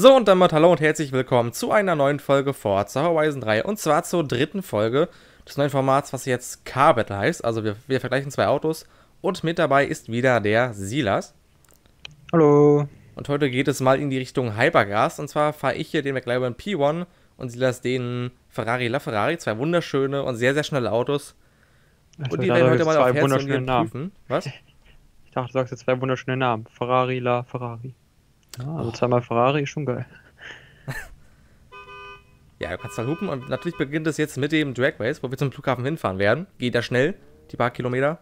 So, und damit hallo und herzlich willkommen zu einer neuen Folge Forza Horizon 3. Und zwar zur dritten Folge des neuen Formats, was jetzt Car Battle heißt. Also wir vergleichen zwei Autos. Und mit dabei ist wieder der Silas. Hallo. Und heute geht es mal in die Richtung Hypergas. Und zwar fahre ich hier den McLaren P1 und Silas den Ferrari LaFerrari. Zwei wunderschöne und sehr, sehr schnelle Autos. Also, Und ich die dachte, werden du heute sagst mal auf zwei Herz und wunderschöne Nieren Namen. prüfen. Was? Ich dachte, du sagst jetzt zwei wunderschöne Namen. Ferrari, La Ferrari. Ja, also zweimal Ferrari ist schon geil. Ja, du kannst da hupen. Und natürlich beginnt es jetzt mit dem Drag Race, wo wir zum Flughafen hinfahren werden. Geht da schnell, die paar Kilometer.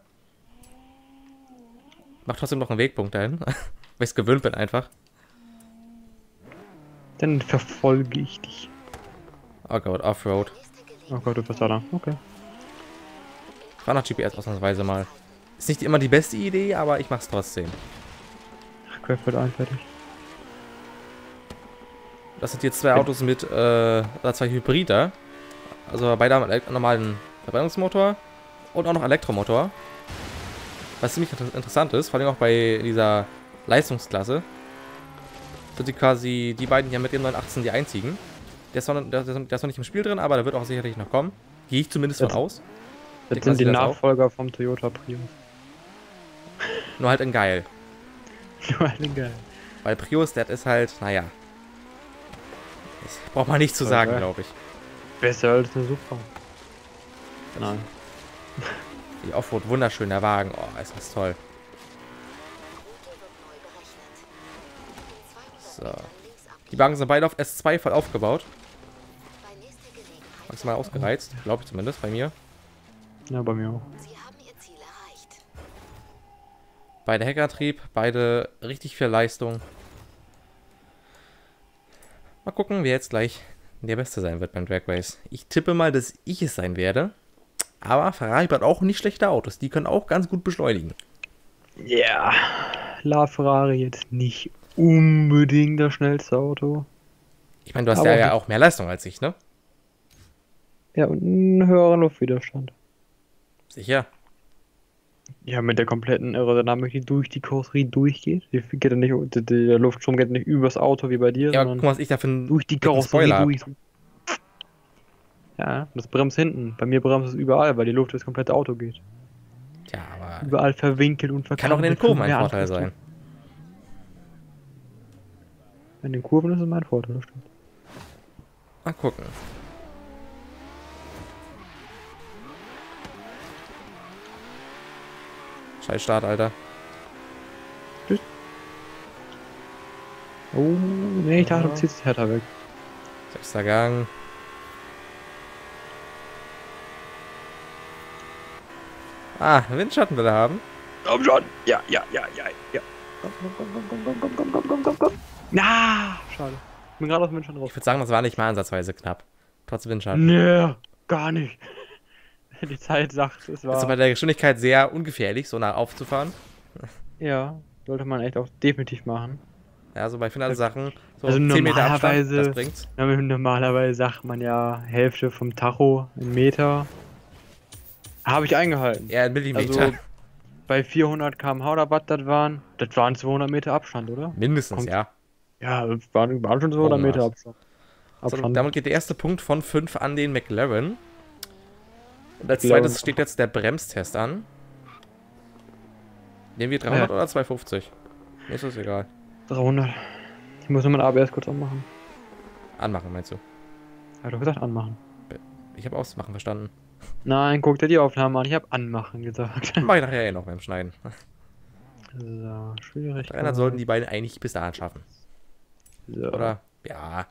Mach trotzdem noch einen Wegpunkt dahin, weil ich es gewöhnt bin einfach. Dann verfolge ich dich. Oh Gott, Offroad. Oh Gott, du bist da lang. Okay. Ich fahr nach GPS ausnahmsweise mal. Ist nicht immer die beste Idee, aber ich mach's trotzdem. Craft wird einfertig. Das sind jetzt zwei Autos mit, zwei Hybrider. Also beide haben einen normalen Verbrennungsmotor und auch noch Elektromotor. Was ziemlich interessant ist, vor allem auch bei dieser Leistungsklasse. Sind die quasi die beiden hier mit dem 918 die einzigen. Der ist noch nicht im Spiel drin, aber der wird auch sicherlich noch kommen. Gehe ich zumindest von aus. Jetzt sind die Nachfolger vom Toyota Prius. Nur halt in geil. Nur alle geil. Weil Prius, das ist halt, naja. Das braucht man nicht zu sagen, glaube ich. Besser als eine Supra. Nein. Die Offroad, wunderschön, der Wagen. Oh, ist das toll. So. Die Wagen sind beide auf S2 voll aufgebaut. Maximal ausgereizt, glaube ich zumindest, bei mir. Ja, bei mir auch. Beide Heckantrieb, beide richtig viel Leistung. Mal gucken, wer jetzt gleich der Beste sein wird beim Drag Race. Ich tippe mal, dass ich es sein werde. Aber Ferrari hat auch nicht schlechte Autos. Die können auch ganz gut beschleunigen. Ja. Yeah. La Ferrari jetzt nicht unbedingt das schnellste Auto. Ich meine, du hast ja auch mehr Leistung als ich, ne? Ja, und einen höheren Luftwiderstand. Sicher. Ja, mit der kompletten Aerodynamik, die durch die Karosserie durchgeht. Die geht ja nicht, der Luftstrom geht nicht übers Auto wie bei dir, Ja, sondern guck mal, was ich da für einen durch die Karosserie Spoiler durch. Ja, das bremst hinten. Bei mir bremst es überall, weil die Luft durchs komplette Auto geht. Ja, aber Überall verwinkelt und verkabelt. kann auch in den Kurven ein Vorteil sein. In den Kurven ist es mein Vorteil, das stimmt. Mal gucken. Scheiß Start, Alter. Tschüss. Oh, nee, ich dachte, du ziehst härter weg. 6. Gang. Ah, Windschatten will er haben. Komm schon! Ja. Komm. Na, schade. Ich bin gerade aus dem Windschatten raus. Ich würde sagen, das war nicht mal ansatzweise knapp. Trotz Windschatten. Nee, gar nicht. Die Zeit sagt, es war. Ist bei der Geschwindigkeit sehr ungefährlich, so nah aufzufahren. Ja, sollte man echt auch definitiv machen. Ja, so bei vielen Sachen. So Also 10 Meter Abstand, normalerweise, das bringt's. normalerweise sagt man ja Hälfte vom Tacho in Meter. Habe ich eingehalten. Ja, in Millimeter. Also bei 400 km/h oder was das waren 200 Meter Abstand, oder? Mindestens, ja. Ja, das waren schon 200 Meter Abstand. So, damit geht der erste Punkt von 5 an den McLaren. Und als zweites steht jetzt der Bremstest an. Nehmen wir 300 oder 250? Mir ist das egal. 300. Ich muss nur mein ABS kurz anmachen. Anmachen, meinst du? Hat doch gesagt anmachen. Ich habe ausmachen verstanden. Nein, guck dir die Aufnahme an. Ich habe anmachen gesagt. Mach ich nachher noch beim Schneiden. So, schwierig. 300 sollten die beiden eigentlich bis dahin schaffen. So. Oder? Ja.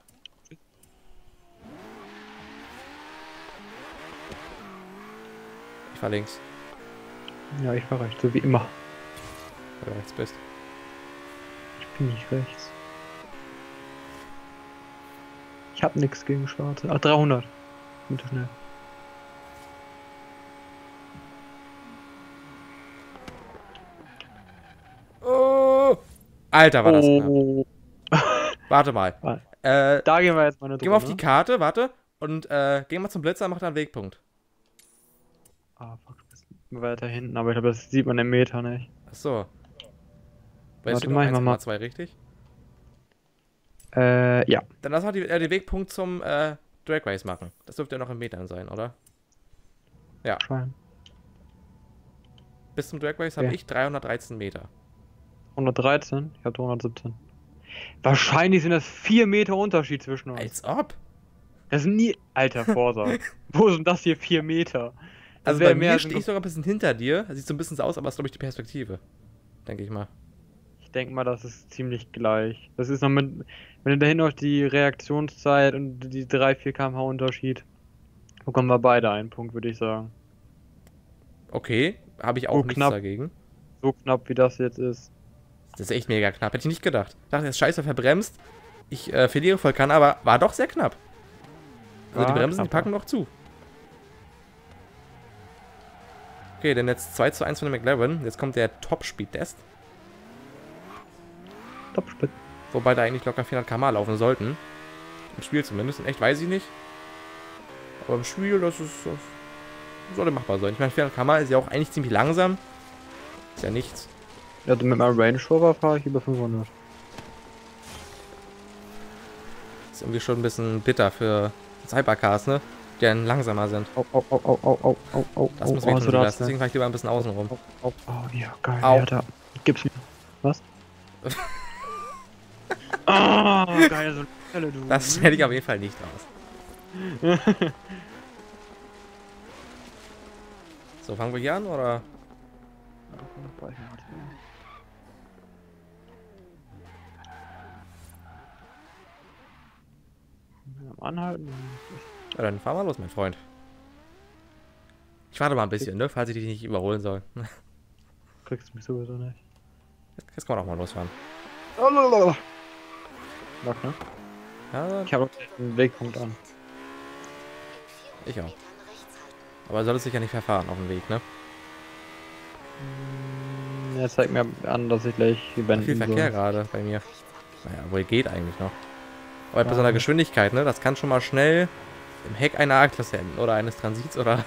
Ich fahr links. Ja, ich fahr rechts, so wie immer. Weil du rechts bist. Ich bin nicht rechts. Ich hab nichts gegen Schwarze. Ach, 300. Bin zu schnell. Oh! Alter, war das knapp. Warte mal. Da gehen wir jetzt mal eine Geh mal auf die Karte, warte. Und geh mal zum Blitzer, mach da einen Wegpunkt. Ah, fuck, du bist weiter hinten, aber ich glaube, das sieht man im Meter nicht. Achso. Warte mal, ich mach mal. 2, richtig? Ja. Dann lass mal den Wegpunkt zum Drag Race machen. Das dürfte ja noch in Metern sein, oder? Ja. Schein. Bis zum Drag Race habe Ja. ich 313 Meter. 113? Ich hatte 117. Wahrscheinlich sind das 4 Meter Unterschied zwischen uns. Als ob. Das sind nie. Alter Forsa. Wo sind das hier 4 Meter? Das Also wäre bei mehr mir als stehe ich sogar ein bisschen hinter dir. Das sieht so ein bisschen so aus, aber es ist, glaube ich, die Perspektive. Denke ich mal. Ich denke mal, das ist ziemlich gleich. Das ist noch mit. Wenn du dahin noch die Reaktionszeit und die 3-4 km/h Unterschied. Bekommen wir beide einen Punkt, würde ich sagen. Okay, habe ich auch So nichts knapp. dagegen. So knapp wie das jetzt ist. Das ist echt mega knapp. Hätte ich nicht gedacht. Ich dachte, jetzt scheiße verbremst. Ich verliere voll kann, aber war doch sehr knapp. Also die War Bremsen, die knapper. packen noch zu. Okay, dann jetzt 2:1 von der McLaren. Jetzt kommt der Top-Speed-Test. Topspitz. Wobei da eigentlich locker 400 km/h laufen sollten. Im Spiel zumindest. In echt weiß ich nicht. Aber im Spiel, das sollte machbar sein. Ich meine, 400 km/h ist ja auch eigentlich ziemlich langsam. Ist ja nichts. Also mit meinem Range Rover fahre ich über 500. Ist irgendwie schon ein bisschen bitter für Cybercars, ne? Die dann langsamer sind. Au, au, au, au, au, au, au, au, Das muss au, wehtun, so Silas. das, ne? Deswegen fahre ich lieber ein bisschen außen rum. Au, au, au, ja, geil. Au. Ja, da. Gib's mir. Was? Ah, geil, so eine Stelle, du. Das hätte ich auf jeden Fall nicht raus. So, fangen wir hier an, oder? Anhalten. Ja, dann fahren wir los, mein Freund. Ich warte mal ein bisschen, ne? Falls ich dich nicht überholen soll. Kriegst du mich sowieso nicht. Jetzt kann man auch mal losfahren. Lock, ne? Ja, Ich habe den Wegpunkt an. ich auch. Aber soll es sich ja nicht verfahren auf dem Weg, ne? Er zeigt mir an, dass ich gleich die Bänden Viel Verkehr gerade bei mir. Naja, wohl geht eigentlich noch. Aber bei so einer Ja. Geschwindigkeit, ne? Das kann schon mal schnell im Heck einer A-Klasse enden. Oder eines Transits oder.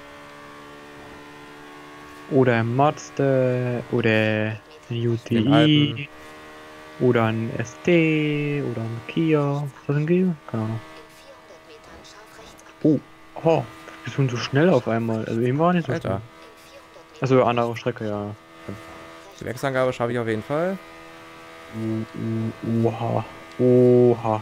Oder ein Mazda, oder ein Dem UTI, alten. oder ein ST, oder ein Kia. Ist das ein Kia? Keine Ahnung. Oh, oh, bist du so schnell auf einmal? Also eben war nicht so Alter. schnell. Also andere Strecke, ja. Die Wechselangabe schaffe ich auf jeden Fall. Oha. Oha.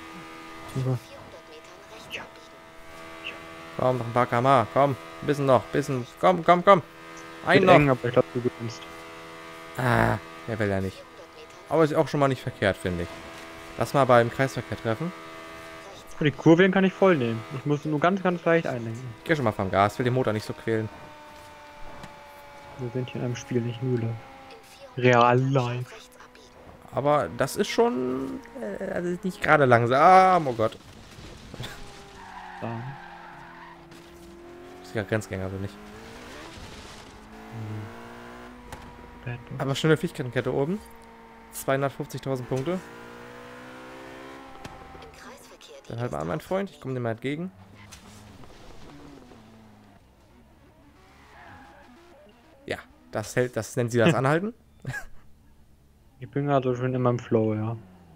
Ja. Komm, noch ein paar km/h. Komm, ein bisschen noch. Bisschen. Komm, komm, komm. Ein Wird noch. eng, aber ich glaube, du gewinnst. Ah, der will ja nicht. Aber ist auch schon mal nicht verkehrt, finde ich. Lass mal beim Kreisverkehr treffen. Und die Kurven kann ich voll nehmen. Ich muss nur ganz, ganz leicht einlenken. Ich geh schon mal vom Gas, will den Motor nicht so quälen. Wir sind hier in einem Spiel, nicht Mühle. Real life. Aber das ist schon also nicht gerade langsam. Oh Gott. Da. Ist ja Grenzgänger, bin ich. Bad Boy. Aber schnelle Fähigkeitenkette oben. 250.000 Punkte. Dann halt mal an, mein Freund. Ich komme dir mal entgegen. Ja, das hält, das nennt sie das Anhalten. Ich bin gerade schon in meinem Flow, ja.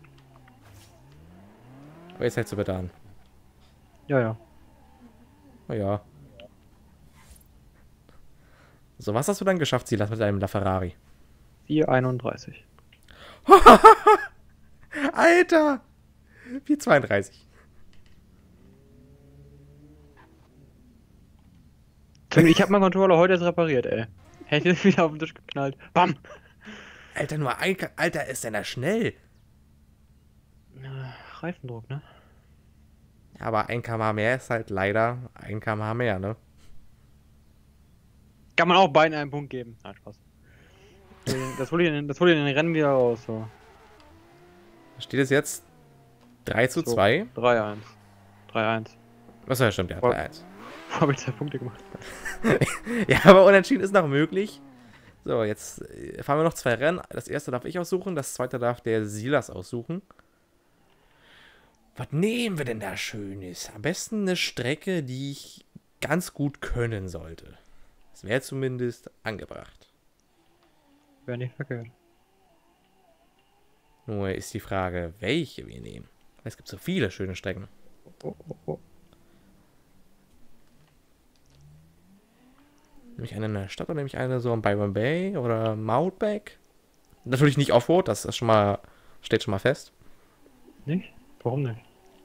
Aber jetzt hältst du bitte an. Ja, ja. Naja. So, was hast du dann geschafft, Silas, mit deinem LaFerrari? 4,31. Alter! 4,32. Ich habe meinen Controller heute jetzt repariert, ey. Hätte ich wieder auf den Tisch geknallt. Bam! Alter, nur ein... Alter, ist denn da schnell? Reifendruck, ne? Aber 1 km/h mehr ist halt leider 1 km/h mehr, ne? Kann man auch beiden einen Punkt geben. Nein, Spaß. Das hol ich in den Rennen wieder raus, so. Steht es jetzt 3:2? 3-1. 3-1. Achso, ja, stimmt, ja, Voll. 3:1. Wo habe ich 2 Punkte gemacht? Ja, aber unentschieden ist noch möglich. So, jetzt fahren wir noch 2 Rennen. Das erste darf ich aussuchen, das zweite darf der Silas aussuchen. Was nehmen wir denn da Schönes? Am besten eine Strecke, die ich ganz gut können sollte. Das wäre zumindest angebracht. Wäre nicht verkehrt. Nur ist die Frage, welche wir nehmen. Es gibt so viele schöne Strecken. Oh, oh, oh. Nehme ich eine in der Stadt oder nehme ich eine so am Byron Bay oder Mountback? Natürlich nicht Offroad, das ist schon mal, steht schon mal fest. Nicht? Warum nicht?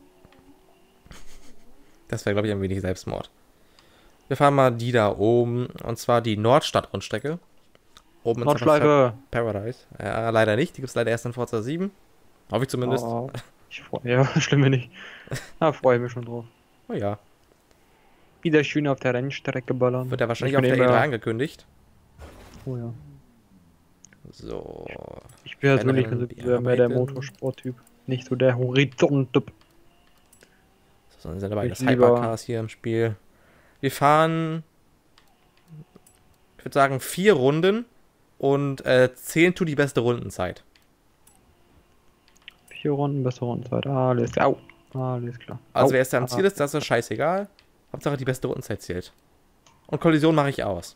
Das wäre, glaube ich, ein wenig Selbstmord. Wir fahren mal die da oben, und zwar die Nordstadt-Rundstrecke. Oben in Nordschleife! Paradise. Ja, leider nicht, die gibt es leider erst in Forza 7. Hoffe ich zumindest. Oh, ich freue mich. Ja, schlimm wenn nicht. Da freue ich mich schon drauf. Oh ja, Wieder schön auf der Rennstrecke ballern. wird ja wahrscheinlich Ich auf bin der E3 immer- angekündigt. Oh ja. So. Ich bin persönlich Rennrennen mehr der bearbeiten. Motorsport-Typ. Nicht so der Horizont-Typ. So, dann sind dabei Ich das lieber- Hypercars hier im Spiel. Wir fahren, ich würde sagen, 4 Runden und 10 tut die beste Rundenzeit. 4 Runden, beste Rundenzeit. Alles klar. Au. Alles klar. Also Au. wer erst am Ziel ist, das ist scheißegal. Hauptsache die beste Rundenzeit zählt. Und Kollision mache ich aus.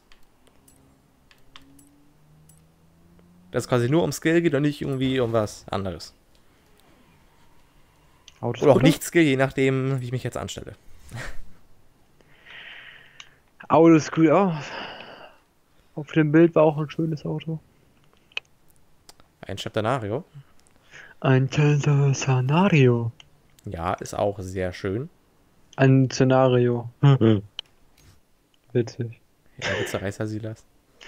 Dass es quasi nur um Skill geht und nicht irgendwie um was anderes. Autos Oder auch gut? nicht Skill, je nachdem, wie ich mich jetzt anstelle. Autos gut aus. Auf dem Bild war auch ein schönes Auto. Ein Chapternario. Ein Szenario. Ja, ist auch sehr schön. Ein Szenario. Witzig. Ja, Witzereißer Silas.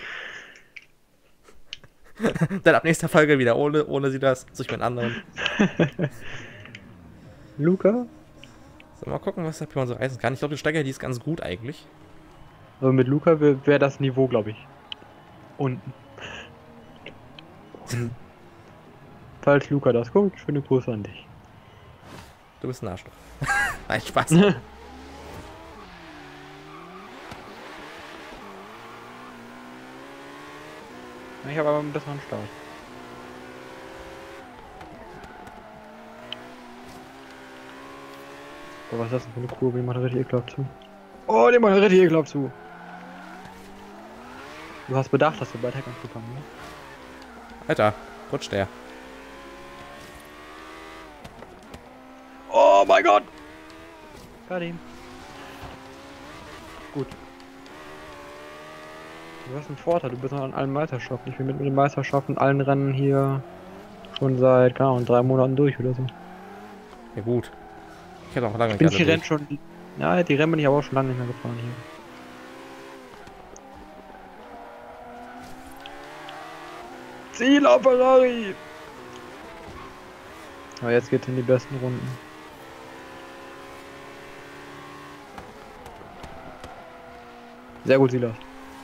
Dann ab nächster Folge wieder ohne Silas. Suche ich mir einen anderen. Luca? So, mal gucken, was der Pion so reißen kann. Ich glaube, die Strecke, die ist ganz gut eigentlich. Aber mit Luca wäre das Niveau, glaube ich. Unten. Falls Luca das guckt, schöne Grüße an dich. Du bist ein Arschloch. Nein, Spaß. Ich habe aber einen besseren Start. Oh, was ist das denn für eine Kurve? Die macht richtig ekelhaft zu. Oh, die macht richtig ekelhaft zu. Du hast bedacht, dass du bald Heck anzufangen, ne? Alter, rutscht der. Oh mein Gott! Got him. Gut. Du hast einen Vorteil, du bist noch an allen Meisterschaften. Ich bin mit den Meisterschaften allen Rennen hier schon seit, keine Ahnung, 3 Monaten durch oder so. Ja gut. Ich hätte auch lange Ich bin nicht die alle Rennen durch. schon. Ja, die Rennen bin ich aber auch schon lange nicht mehr gefahren hier. Ziel auf Ferrari! Aber jetzt geht's in die besten Runden. Sehr gut, Silas.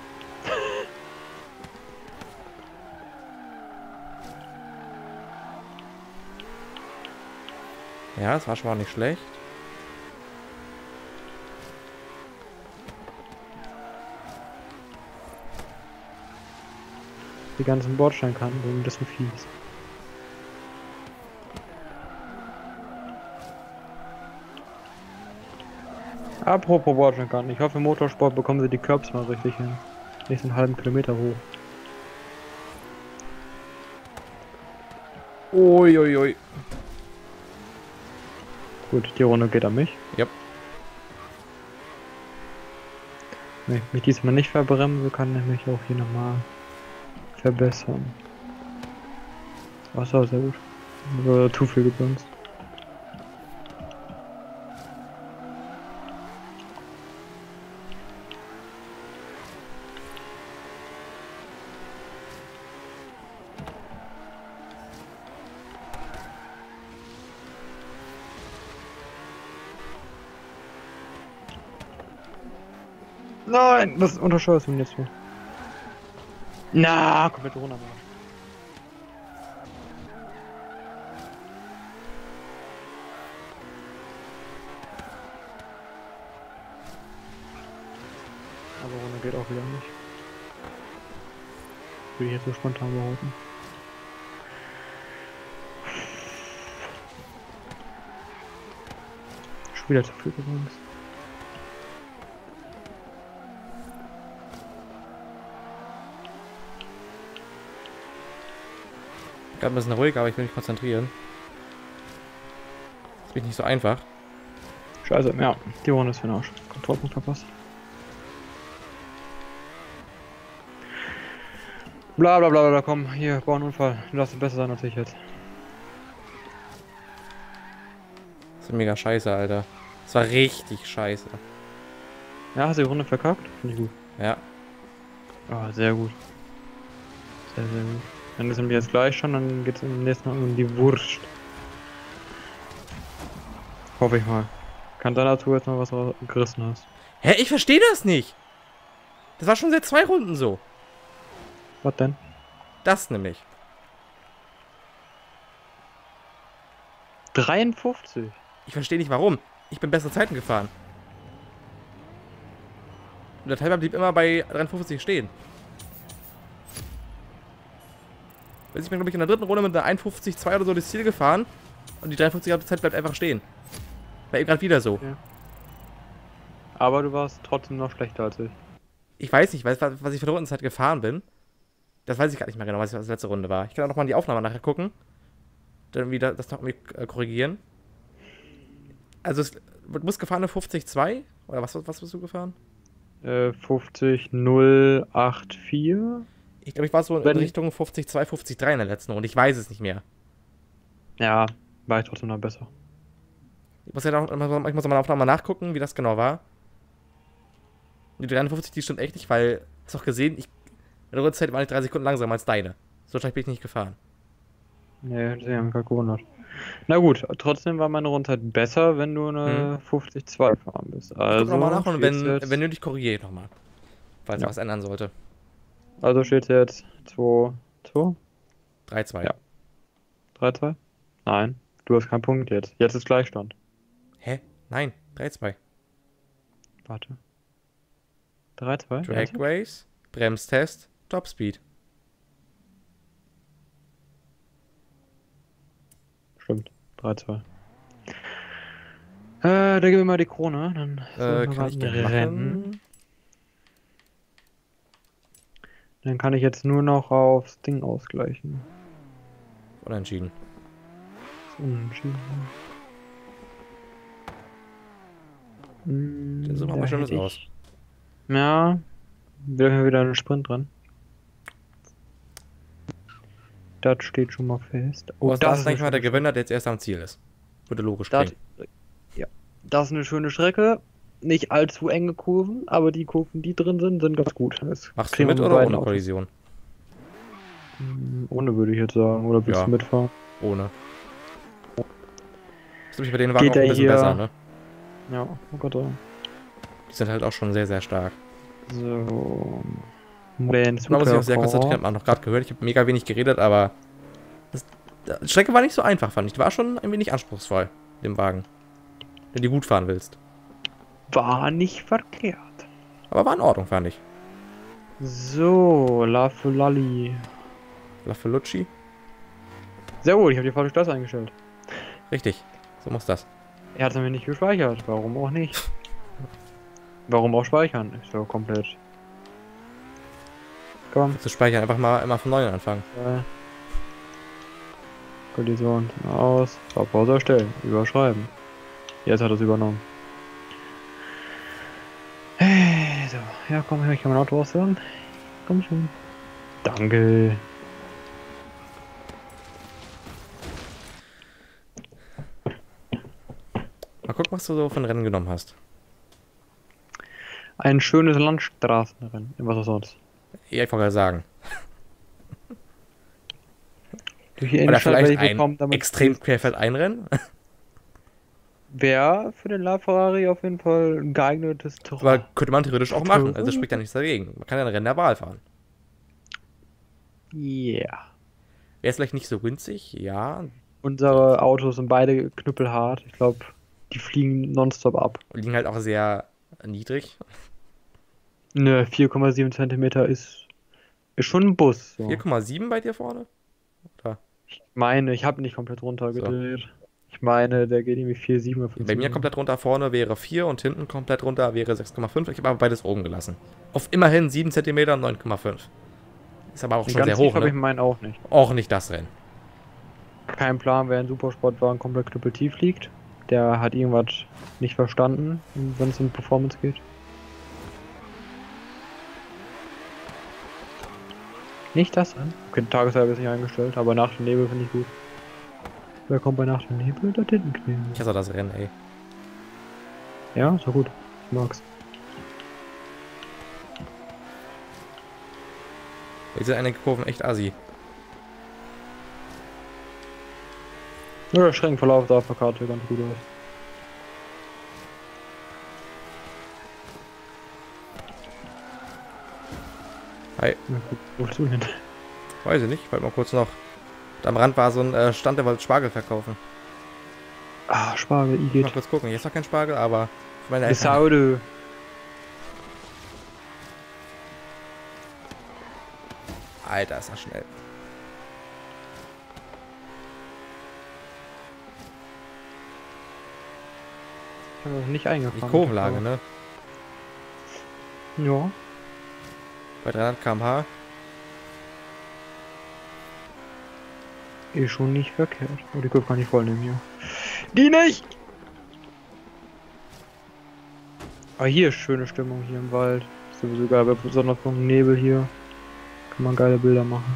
Ja, das war schon mal nicht schlecht. Die ganzen Bordsteinkanten sind ein bisschen fies. Apropos Bordsteinkanten, ich hoffe im Motorsport bekommen sie die Curbs mal richtig hin. Nicht so einen halben Kilometer hoch. Uiuiui. Gut, die Runde geht an mich. Yep. Wenn ich mich diesmal nicht verbremse, kann ich mich auch hier nochmal verbessern. Ach so, sehr gut. Also, zu viel gebremst. Nein, was untersteuerst du denn jetzt so? Na, komplett runter. Aber Runde geht auch wieder nicht. Würde ich jetzt so spontan behaupten. Schon wieder zu viel übrigens. Gerade ein bisschen ruhig, aber ich will mich konzentrieren. Das wird nicht so einfach. Scheiße, ja, die Runde ist für den Arsch. Kontrollpunkt verpasst. Bla bla bla bla, komm, hier, bau einen Unfall. Du darfst besser sein als ich jetzt. Das ist mega scheiße, Alter. Das war richtig scheiße. Ja, hast du die Runde verkackt? Finde ich gut. Ja. Ah, sehr gut. Sehr, sehr gut. Dann ist nämlich jetzt gleich schon, dann geht's im nächsten Mal um die Wurst. Hoffe ich mal. Kann sein, dass du jetzt noch was gerissen hast. Hä, ich verstehe das nicht. Das war schon seit 2 Runden so. Was denn? Das nämlich. 53. Ich verstehe nicht warum. Ich bin bessere Zeiten gefahren. Und der Timer blieb immer bei 53 stehen. Ich bin, glaube ich, in der dritten Runde mit einer 51,2 oder so das Ziel gefahren. Und die 53er Zeit bleibt einfach stehen. War eben gerade wieder so. Ja. Aber du warst trotzdem noch schlechter als ich. Ich weiß nicht, was ich für eine Rundenzeit gefahren bin. Das weiß ich gar nicht mehr genau, was die letzte Runde war. Ich kann auch noch mal in die Aufnahme nachher gucken. Dann wieder das noch irgendwie korrigieren. Also es muss gefahren eine 50,2? Oder was bist du gefahren? 50,084. Ich glaube, ich war so in Richtung 50,2, 50,3 in der letzten Runde. Ich weiß es nicht mehr. Ja, war ich trotzdem noch besser. Ich muss ja auch in meiner Aufnahme nachgucken, wie das genau war. Die 53, die stimmt echt nicht, weil, hast du auch gesehen, meine Rundzeit war nicht 3 Sekunden langsamer als deine. So schnell bin ich nicht gefahren. Nee, sie haben mich gerade gewundert. Na gut, trotzdem war meine Rundzeit besser, wenn du eine 50,2 gefahren bist. Also guck nochmal nach und wenn nötig korrigiere ich nochmal. Falls was ändern sollte. Also steht jetzt 2-2? 3-2. Ja. 3-2? Nein, du hast keinen Punkt jetzt. Jetzt ist Gleichstand. Hä? Nein, 3-2. Warte. 3-2? Drag Race, Bremstest, Topspeed. Stimmt, 3-2. Da gib mir mal die Krone, dann Kann ich gerne machen. Dann kann ich jetzt nur noch aufs Ding ausgleichen. Unentschieden. Unentschieden. Den suchen wir mal Schönes aus. Ja, wir haben wieder einen Sprint dran. Das steht schon mal fest. Oh, das ist eigentlich mal der Gewinner, der jetzt erst am Ziel ist. Würde logisch klingen. Ja, das ist eine schöne Strecke. Nicht allzu enge Kurven, aber die Kurven, die drin sind, sind ganz gut. Machst du mit oder ohne Kollision? Ohne würde ich jetzt sagen. Oder willst du mitfahren? Ohne. Das ist bei den Wagen auch ein bisschen besser, ne? Ja, oh Gott. Die sind halt auch schon sehr, sehr stark. So. Da muss ich auch sehr konzentriert machen. Noch gerade gehört, ich habe mega wenig geredet, aber die Strecke war nicht so einfach, fand ich. Die war schon ein wenig anspruchsvoll, dem Wagen. Wenn du gut fahren willst. War nicht verkehrt. Aber war in Ordnung, fand ich. So, Lafelalli. Lafelucci? Sehr gut, ich habe die falsche Klasse eingestellt. Richtig, so muss das. Er hat es nämlich nicht gespeichert, warum auch nicht? Warum auch speichern? Ist ja komplett. Komm. Zu speichern, einfach mal immer von neuem anfangen. Kollision aus. Pause erstellen. Überschreiben. Jetzt hat er es übernommen. So, ja komm, ich kann mein Auto ausführen. Komm schon. Danke. Mal gucken, was du so für ein Rennen genommen hast. Ein schönes Landstraßenrennen. Was auch sonst. Ja, ich wollte gerade sagen. Oder vielleicht ein extrem querfeldeinrennen? Wäre für den LaFerrari auf jeden Fall ein geeignetes Terrain. Aber könnte man theoretisch auch machen. Also spricht ja nichts dagegen. Man kann ja ein Rennen der Wahl fahren. Ja. Yeah. Wäre es vielleicht nicht so günstig? Ja. Unsere Autos sind beide knüppelhart. Ich glaube, die fliegen nonstop ab. Und liegen halt auch sehr niedrig. Ne, 4,7 cm ist schon ein Bus. So. 4,7 bei dir vorne? Oder? Ich meine, ich habe nicht komplett runtergedreht. So. Ich meine, der geht irgendwie 4,7. Bei mir komplett runter vorne wäre 4 und hinten komplett runter wäre 6,5. Ich habe aber beides oben gelassen. Auf immerhin 7 cm 9,5. Ist aber auch schon sehr hoch, ne? Ne? Ich meinen auch nicht. Auch nicht das Rennen. keinen Plan, wer in Supersportwagen komplett knüppeltief liegt. Der hat irgendwas nicht verstanden, wenn es um Performance geht. Nicht das an? Okay, Tageshalbe ist nicht eingestellt, aber Nacht und Nebel finde ich gut. Wer kommt bei Nacht und Nebel? Da Tintenknebel. Ich hasse das Rennen, ey. Ja, ist doch gut. Ich mag's. Jetzt sind einige Kurven echt assi. Nur der Streckenverlauf da auf der Karte ganz gut aus. Hi. Na gut, wo willst du hin? Weiß ich nicht, ich wollte mal kurz noch. Am Rand war so ein Stand, der wollte Spargel verkaufen. Ah, Spargel, Mal Igitt. kurz gucken. Hier ist noch kein Spargel, aber für meine Das Eltern. Auto. Alter, ist das schnell. Ich habe noch nicht Die eingefahren. Kurvenlage, ne? Ja. Bei 300 km/h. Ist schon nicht verkehrt. Oh, die Kurve kann ich voll nehmen hier. Die nicht! Aber hier ist schöne Stimmung hier im Wald. Ist sowieso geil, bei besonders vom Nebel hier. Kann man geile Bilder machen.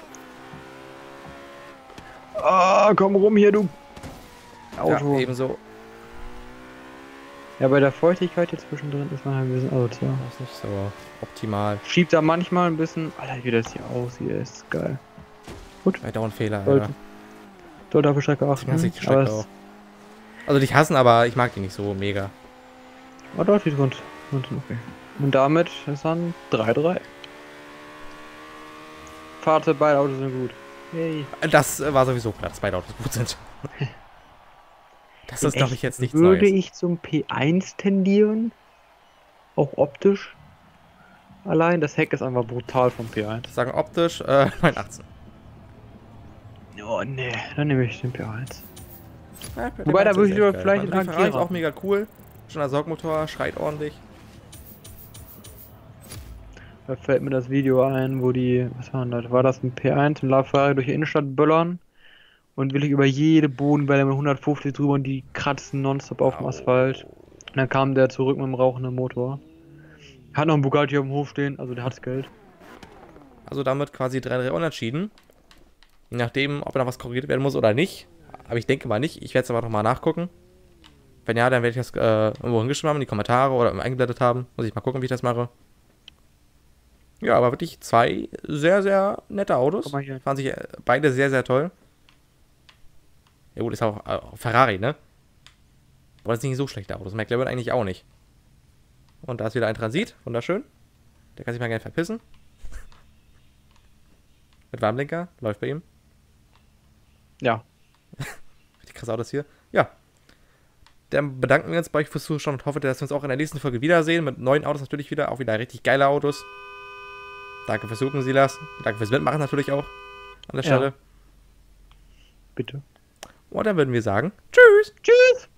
Ah, komm rum hier, du Auto. Ja, Ja, ebenso. bei der Feuchtigkeit hier zwischendrin ist man halt ein bisschen asozial. Das ist nicht so optimal. Schiebt da manchmal ein bisschen. Alter, wie das hier aussieht, ist geil. Bei dauernd Fehler, Sollte, Alter. sollte auf die Strecke achten. Ich hasse die aber Strecke auch. Also nicht hassen, aber ich mag die nicht so mega. dort die sind okay. Und damit ist dann 3-3. Fahrt, beide Autos sind gut. Yay. Das war sowieso klar, dass beide Autos gut sind. Das ist, glaube ich, jetzt nichts Würde Neues. ich zum P1 tendieren? Auch optisch? Allein das Heck ist einfach brutal vom P1. Sagen optisch 918. Oh ne, dann nehme ich den P1. Ja, der Wobei, da P1 würde ist ich echt aber geil. vielleicht Der den Ferrari ist Agera. auch mega cool. Schon der Saugmotor, schreit ordentlich. Da fällt mir das Video ein, wo die, was war denn das? War das ein P1 im LaFerrari durch die Innenstadt böllern und wirklich über jede Bodenwelle mit 150 drüber und die kratzen nonstop auf dem Asphalt. Und dann kam der zurück mit dem rauchenden Motor. Hat noch einen Bugatti auf dem Hof stehen, also der hat's Geld. Also damit quasi 3-3 unentschieden. Je nachdem, ob da was korrigiert werden muss oder nicht. Aber ich denke mal nicht. Ich werde es aber noch mal nachgucken. Wenn ja, dann werde ich das irgendwo hingeschrieben haben in die Kommentare oder eingeblendet haben. Muss ich mal gucken, wie ich das mache. Ja, aber wirklich zwei sehr, sehr nette Autos. Guck mal hier. Fanden sich beide sehr, sehr toll. Ja gut, ist auch Ferrari, ne? Aber das sind nicht so schlechte Autos. McLaren eigentlich auch nicht. Und da ist wieder ein Transit. Wunderschön. Der kann sich mal gerne verpissen. Mit Warnblinker. Läuft bei ihm. Ja. Richtig krass Autos hier. Ja. Dann bedanken wir uns bei euch fürs Zuschauen und hoffe, dass wir uns auch in der nächsten Folge wiedersehen. Mit neuen Autos natürlich wieder. Auch wieder richtig geile Autos. Danke fürs Suchen, Silas. Danke fürs Mitmachen natürlich auch. An der Ja. Stelle. Bitte. Und dann würden wir sagen, tschüss. Tschüss!